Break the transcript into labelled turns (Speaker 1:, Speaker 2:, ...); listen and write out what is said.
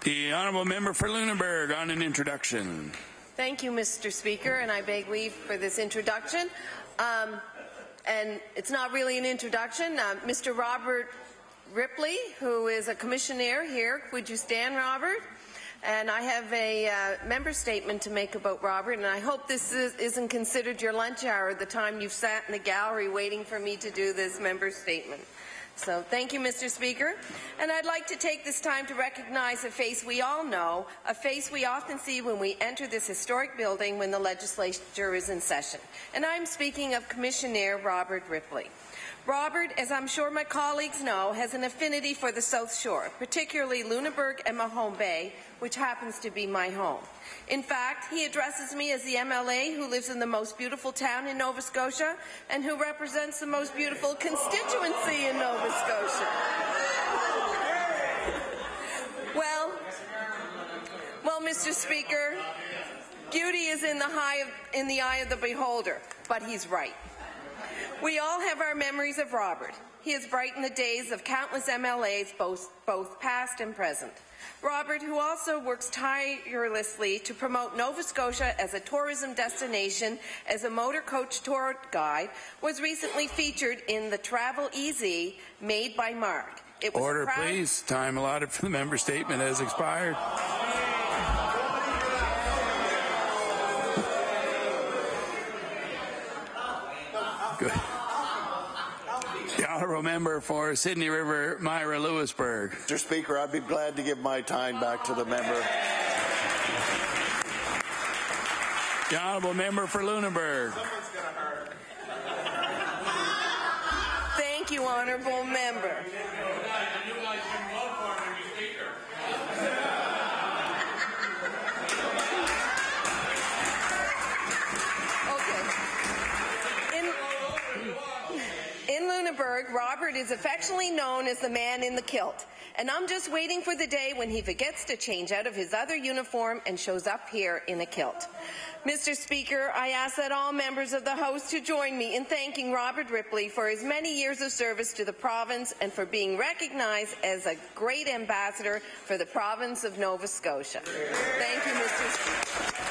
Speaker 1: The honourable member for Lunenburg on an introduction.
Speaker 2: Thank you, Mr. Speaker, and I beg leave for this introduction. And it's not really an introduction. Mr. Robert Ripley, who is a commissionaire here, would you stand, Robert? And I have a member statement to make about Robert, and I hope this isn't considered your lunch hour, the time you've sat in the gallery waiting for me to do this member statement. So thank you, Mr. Speaker. And I'd like to take this time to recognize a face we all know, a face we often see when we enter this historic building when the legislature is in session. And I'm speaking of Commissionaire Robert Ripley. Robert, as I'm sure my colleagues know, has an affinity for the South Shore, particularly Lunenburg and Mahone Bay, which happens to be my home. In fact, he addresses me as the MLA who lives in the most beautiful town in Nova Scotia and who represents the most beautiful constituency in Nova Scotia. Well, Mr. Speaker, beauty is in the eye of the beholder, but he's right. We all have our memories of Robert. He has brightened the days of countless MLAs, both past and present. Robert, who also works tirelessly to promote Nova Scotia as a tourism destination as a motor coach tour guide, was recently featured in the Travel Easy made by Mark. It was
Speaker 1: Order, please. Time allotted for the member statement has expired. Good. The honourable member for Sydney River, Myra Lewisburg.
Speaker 3: Mr. Speaker, I'd be glad to give my time back to the member.
Speaker 1: The honourable member for Lunenburg.
Speaker 2: Thank you, honourable member. In Lunenburg, Robert is affectionately known as the man in the kilt, and I'm just waiting for the day when he forgets to change out of his other uniform and shows up here in a kilt. Mr. Speaker, I ask that all members of the House to join me in thanking Robert Ripley for his many years of service to the province and for being recognized as a great ambassador for the province of Nova Scotia. Thank you, Mr. Speaker.